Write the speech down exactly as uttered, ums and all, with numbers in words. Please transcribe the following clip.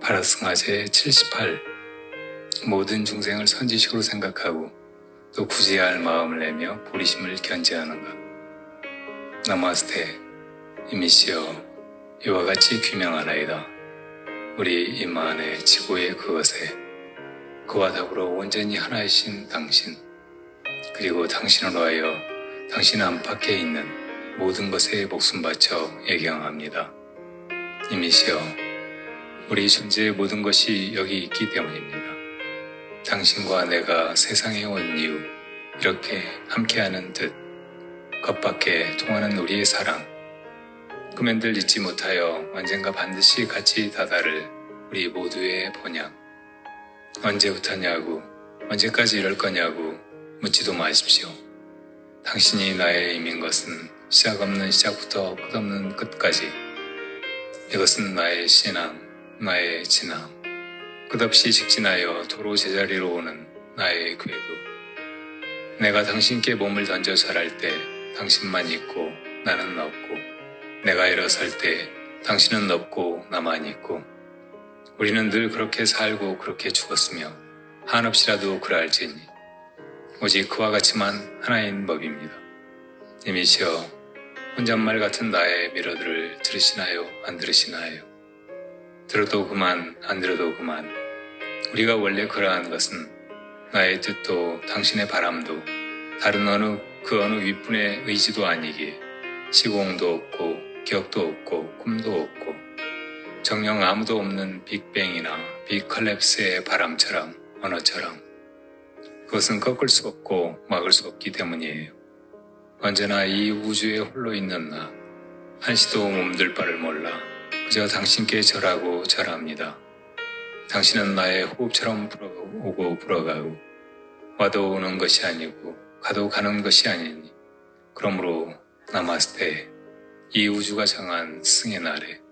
바라승하제 칠십팔. 모든 중생을 선지식으로 생각하고 또 구제해야 할 마음을 내며 보리심을 견지하는가. 나마스테. 이미시여, 이와 같이 규명하나이다. 우리 임마 안에 지고의 그것에 그와 더불어 온전히 하나이신 당신, 그리고 당신으로 하여 당신 안팎에 있는 모든 것에 목숨 바쳐 예경합니다. 이미시여, 우리 존재의 모든 것이 여기 있기 때문입니다. 당신과 내가 세상에 온 이유, 이렇게 함께하는 듯 겉밖에 통하는 우리의 사랑, 금연들 잊지 못하여 언젠가 반드시 같이 다다를 우리 모두의 본향. 언제부터냐고, 언제까지 이럴 거냐고 묻지도 마십시오. 당신이 나의 임인 것은 시작 없는 시작부터 끝없는 끝까지. 이것은 나의 신앙, 나의 진앙. 끝없이 직진하여 도로 제자리로 오는 나의 궤도. 내가 당신께 몸을 던져 절할 때 당신만 있고 나는 없고, 내가 일어설 때 당신은 없고 나만 있고, 우리는 늘 그렇게 살고 그렇게 죽었으며 한없이라도 그랄지니 오직 그와 같이만 하나인 법입니다. 이미시여, 혼잣말 같은 나의 미러들을 들으시나요? 안 들으시나요? 들어도 그만, 안 들어도 그만. 우리가 원래 그러한 것은 나의 뜻도 당신의 바람도 다른 어느 그 어느 윗분의 의지도 아니기에 시공도 없고 기억도 없고 꿈도 없고 정녕 아무도 없는 빅뱅이나 빅컬랩스의 바람처럼 언어처럼 그것은 꺾을 수 없고 막을 수 없기 때문이에요. 언제나 이 우주에 홀로 있는 나, 한시도 몸둘 바를 몰라 그저 당신께 절하고 절합니다. 당신은 나의 호흡처럼 불어오고 불어가고 와도 오는 것이 아니고 가도 가는 것이 아니니, 그러므로 나마스테. 이 우주가 정한 승의 날에